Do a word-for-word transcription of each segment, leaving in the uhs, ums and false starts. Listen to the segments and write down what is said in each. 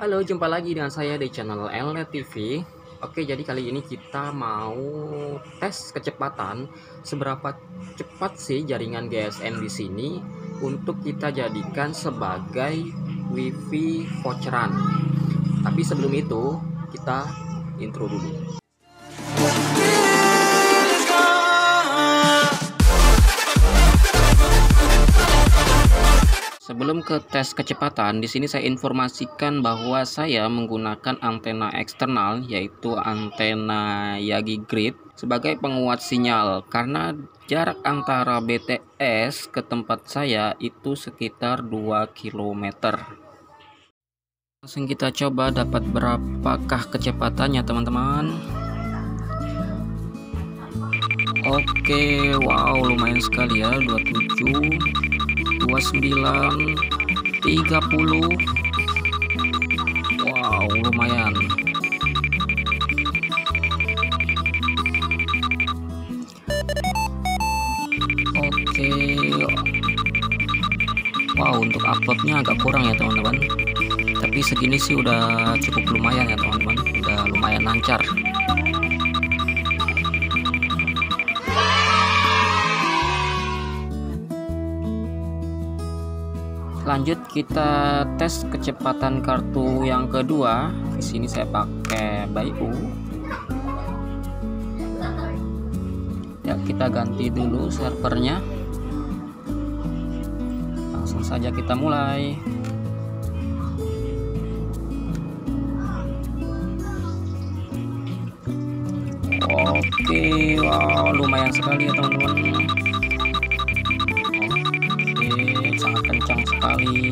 Halo, jumpa lagi dengan saya di channel Elnet T V. Oke, jadi kali ini kita mau tes kecepatan seberapa cepat sih jaringan G S M di sini untuk kita jadikan sebagai WiFi voucheran. Tapi sebelum itu, kita intro dulu. Sebelum ke tes kecepatan, di sini saya informasikan bahwa saya menggunakan antena eksternal yaitu antena Yagi Grid sebagai penguat sinyal karena jarak antara B T S ke tempat saya itu sekitar dua kilometer. Langsung kita coba dapat berapakah kecepatannya, teman-teman. Oke, wow, lumayan sekali ya, dua puluh tujuh, dua puluh sembilan, tiga puluh. Wow, lumayan. Oke. Wow, untuk uploadnya agak kurang ya teman-teman, tapi segini sih udah cukup lumayan ya teman-teman, udah lumayan lancar. Lanjut kita tes kecepatan kartu yang kedua. Di sini saya pakai Bayu. Ya, kita ganti dulu servernya. Langsung saja kita mulai. Oke, wow, lumayan sekali ya teman-teman. Sangat kencang sekali.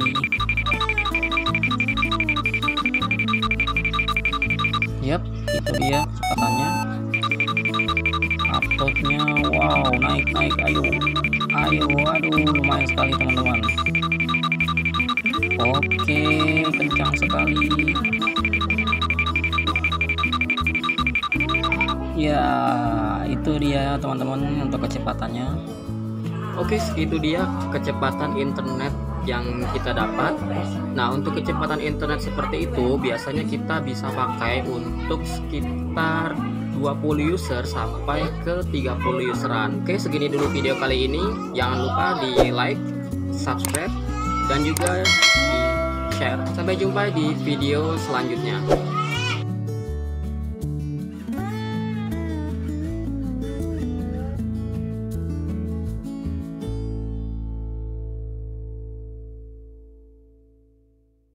Yap, itu dia kecepatannya. Uploadnya, wow, naik naik, ayo, ayo, aduh, lumayan sekali teman-teman. Oke, kencang sekali. Ya, itu dia teman-teman untuk kecepatannya. Oke, segitu dia kecepatan internet yang kita dapat. Nah, untuk kecepatan internet seperti itu biasanya kita bisa pakai untuk sekitar dua puluh user sampai ke tiga puluh useran. Oke, segini dulu video kali ini. Jangan lupa di like, subscribe, dan juga di share. Sampai jumpa di video selanjutnya.